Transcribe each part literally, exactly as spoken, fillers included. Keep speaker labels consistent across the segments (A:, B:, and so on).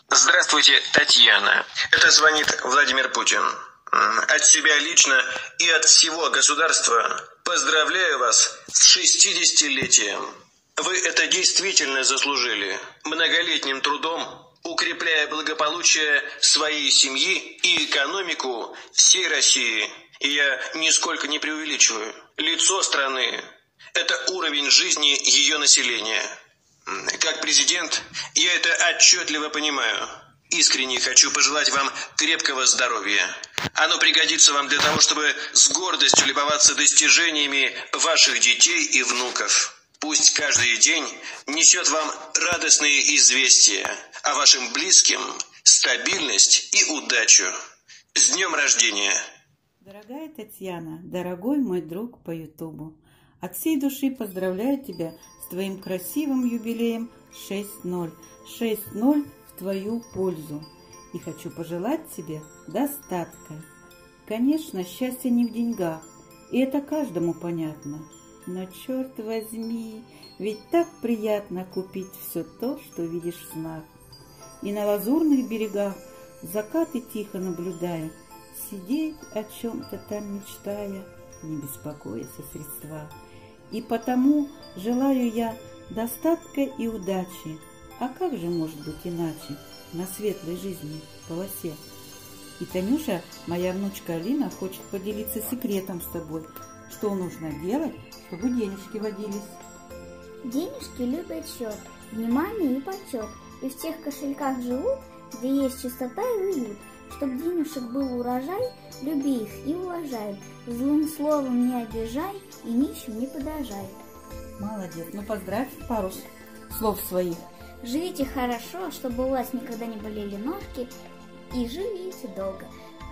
A: Здравствуйте, Татьяна. Это звонит Владимир Путин. От себя лично и от всего государства поздравляю вас с шестидесятилетием. Вы это действительно заслужили. Многолетним трудом, укрепляя благополучие своей семьи и экономику всей России. И я нисколько не преувеличиваю. Лицо страны – это уровень жизни ее населения. Как президент, я это отчетливо понимаю. Искренне хочу пожелать вам крепкого здоровья. Оно пригодится вам для того, чтобы с гордостью любоваться достижениями ваших детей и внуков. Пусть каждый день несет вам радостные известия, а вашим близким стабильность и удачу. С днем рождения!
B: Дорогая Татьяна, дорогой мой друг по ютубу, от всей души поздравляю тебя с твоим красивым юбилеем шесть ноль. шесть ноль в твою пользу. И хочу пожелать тебе достатка. Конечно, счастье не в деньгах, и это каждому понятно. Но, черт возьми, ведь так приятно купить все то, что видишь в снах. И на лазурных берегах, закаты тихо наблюдая, сидеть о чем-то там мечтая, не беспокоясь о средствах. И потому желаю я достатка и удачи. А как же может быть иначе на светлой жизни полосе? И Танюша, моя внучка Алина, хочет поделиться секретом с тобой. Что нужно делать, чтобы денежки водились?
C: Денежки любят счет, внимание и почет. И в тех кошельках живут, где есть чистота и уют. Чтоб денежек был урожай, люби их и уважай. Злым словом не обижай и нищим не подражай.
B: Молодец, ну поздравь пару слов своих.
C: Живите хорошо, чтобы у вас никогда не болели ножки, и живите долго.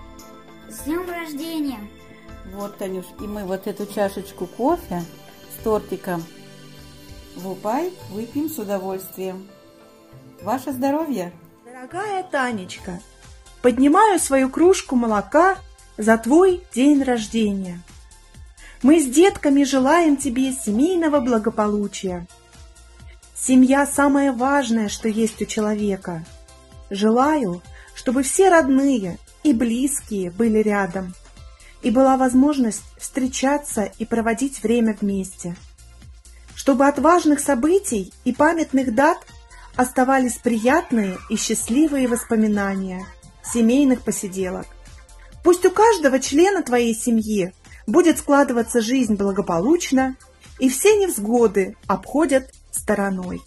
C: С днем рождения!
B: Вот, Танюш, и мы вот эту чашечку кофе с тортиком в Упай выпьем с удовольствием. Ваше здоровье!
D: Дорогая Танечка, поднимаю свою кружку молока за твой день рождения. Мы с детками желаем тебе семейного благополучия. Семья – самое важное, что есть у человека. Желаю, чтобы все родные и близкие были рядом, и была возможность встречаться и проводить время вместе. Чтобы от важных событий и памятных дат оставались приятные и счастливые воспоминания семейных посиделок. Пусть у каждого члена твоей семьи будет складываться жизнь благополучно, и все невзгоды обходят стороной.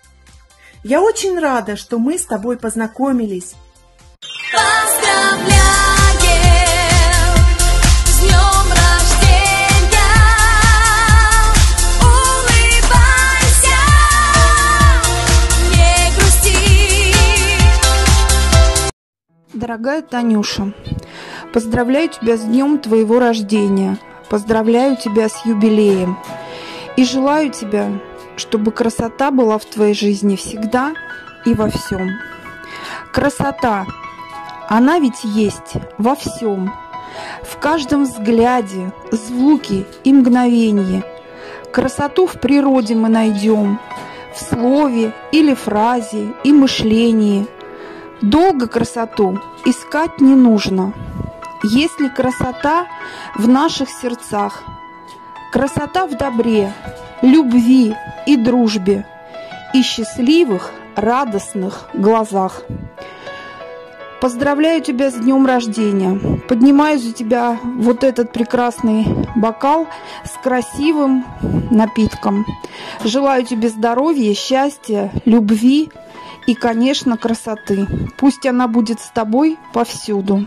D: Я очень рада, что мы с тобой познакомились.
E: Поздравляем с днем рождения! Улыбайся, не грусти!
F: Дорогая Танюша, поздравляю тебя с днем твоего рождения, поздравляю тебя с юбилеем и желаю тебя, чтобы красота была в твоей жизни всегда и во всем. Красота, она ведь есть во всем, в каждом взгляде, звуке и мгновении. Красоту в природе мы найдем, в слове или фразе и мышлении. Долго красоту искать не нужно, если красота в наших сердцах. Красота в добре, любви и дружбе, и счастливых, радостных глазах. Поздравляю тебя с днем рождения. Поднимаю за тебя вот этот прекрасный бокал с красивым напитком. Желаю тебе здоровья, счастья, любви и, конечно, красоты. Пусть она будет с тобой повсюду.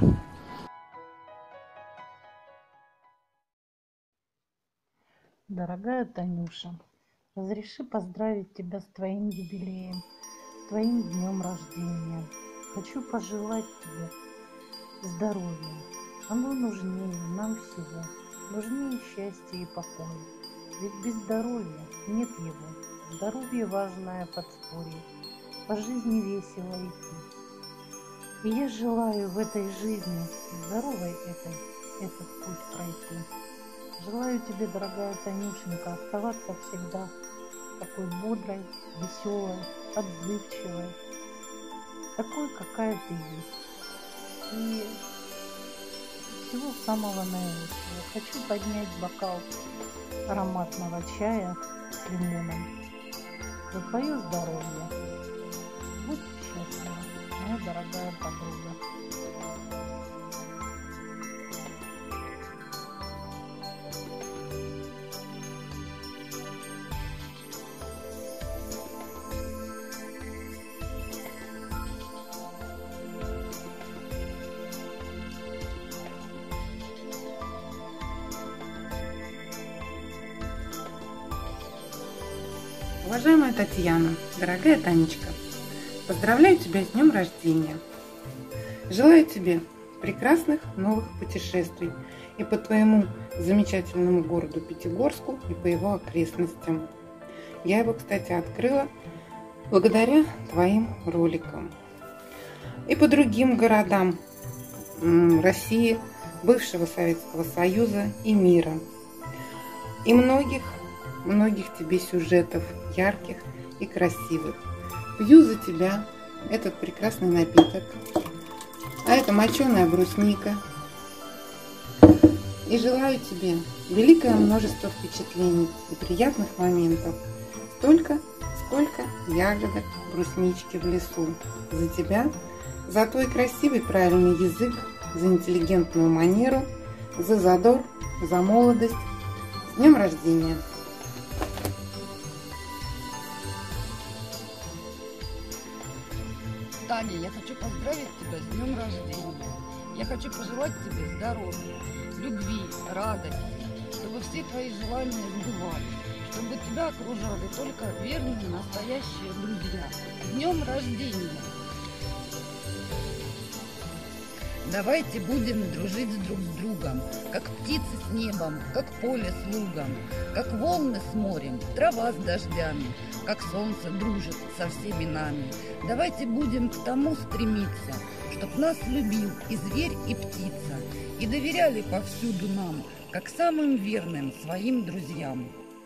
G: Дорогая Танюша, разреши поздравить тебя с твоим юбилеем, с твоим днем рождения. Хочу пожелать тебе здоровья. Оно нужнее нам всего, нужнее счастья и покоя. Ведь без здоровья нет его. Здоровье важное подспорье, по жизни весело идти. И я желаю в этой жизни здоровой этой, этот путь пройти. Желаю тебе, дорогая Танюшенька, оставаться всегда такой бодрой, веселой, отзывчивой, такой, какая ты есть. И всего самого наилучшего. Хочу поднять бокал ароматного чая с лимоном за твое здоровье. Будь счастлива, моя дорогая подруга.
B: Уважаемая Татьяна, дорогая Танечка, поздравляю тебя с днем рождения. Желаю тебе прекрасных новых путешествий и по твоему замечательному городу Пятигорску, и по его окрестностям. Я его, кстати, открыла благодаря твоим роликам. И по другим городам России, бывшего Советского Союза и мира. И многих многих тебе сюжетов ярких и красивых. Пью за тебя этот прекрасный напиток, а это моченая брусника. И желаю тебе великое множество впечатлений и приятных моментов, столько, сколько ягодок бруснички в лесу. За тебя, за твой красивый правильный язык, за интеллигентную манеру, за задор, за молодость. С днем рождения!
H: Таня, я хочу поздравить тебя с днем рождения. Я хочу пожелать тебе здоровья, любви, радости, чтобы все твои желания сбывались, чтобы тебя окружали только верные, настоящие друзья. С днем рождения! Давайте будем дружить друг с другом, как птицы с небом, как поле с лугом, как волны с морем, трава с дождями, как солнце дружит со всеми нами. Давайте будем к тому стремиться, чтоб нас любил и зверь, и птица, и доверяли повсюду нам, как самым верным своим друзьям.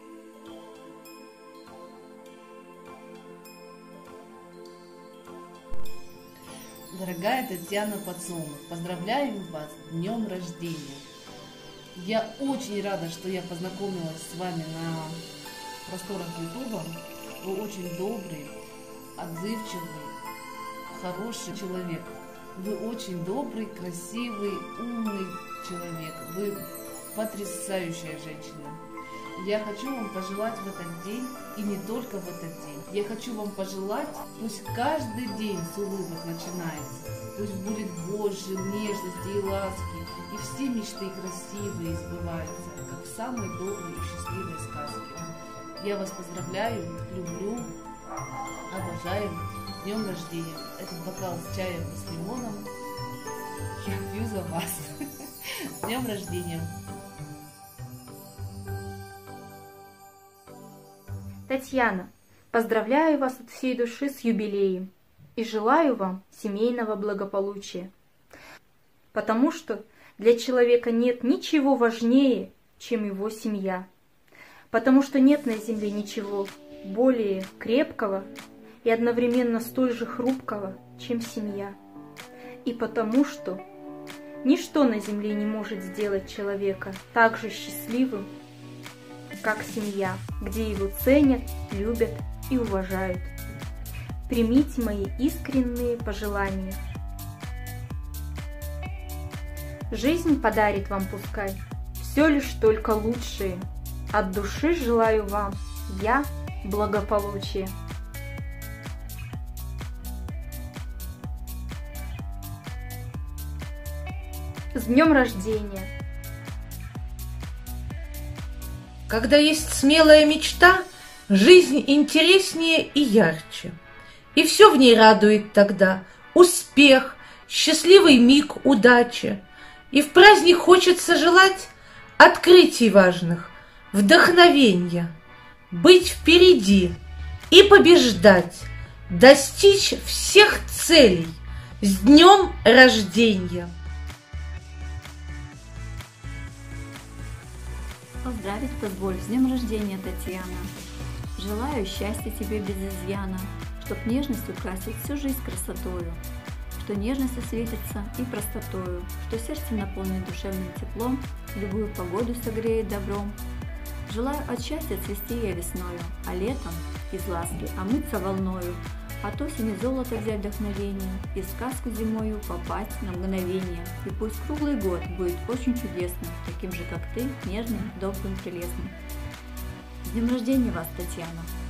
I: Дорогая Татьяна Подсолнух, поздравляем вас с днем рождения. Я очень рада, что я познакомилась с вами на просторах Ютуба. Вы очень добрый, отзывчивый, хороший человек. Вы очень добрый, красивый, умный человек. Вы потрясающая женщина. Я хочу вам пожелать в этот день, и не только в этот день, я хочу вам пожелать, пусть каждый день с улыбок начинается, пусть будет больше нежности и ласки, и все мечты красивые сбываются, как в самой доброй и счастливой сказке. Я вас поздравляю, люблю, обожаю. С днем рождения. Этот бокал с чаем и с лимоном я пью за вас. С днем рождения.
J: Татьяна, поздравляю вас от всей души с юбилеем и желаю вам семейного благополучия, потому что для человека нет ничего важнее, чем его семья, потому что нет на земле ничего более крепкого и одновременно столь же хрупкого, чем семья, и потому что ничто на земле не может сделать человека так же счастливым, как семья, где его ценят, любят и уважают. Примите мои искренние пожелания. Жизнь подарит вам пускай все лишь только лучшее. От души желаю вам я благополучия. С днем рождения!
K: Когда есть смелая мечта, жизнь интереснее и ярче. И все в ней радует тогда. Успех, счастливый миг, удача. И в праздник хочется желать открытий важных, вдохновения, быть впереди и побеждать, достичь всех целей. С днем рождения!
L: Поздравить позволь с днем рождения, Татьяна. Желаю счастья тебе без изъяна, чтоб нежность украсить всю жизнь красотою, что нежность осветится и простотою, что сердце наполнит душевным теплом, любую погоду согреет добром. Желаю от счастья цвести я весною, а летом из ласки омыться волною, от осени золото взять вдохновение и в сказку зимою попасть на мгновение. И пусть круглый год будет очень чудесным, таким же, как ты, нежным, добрым, прелестным. С днем рождения вас, Татьяна!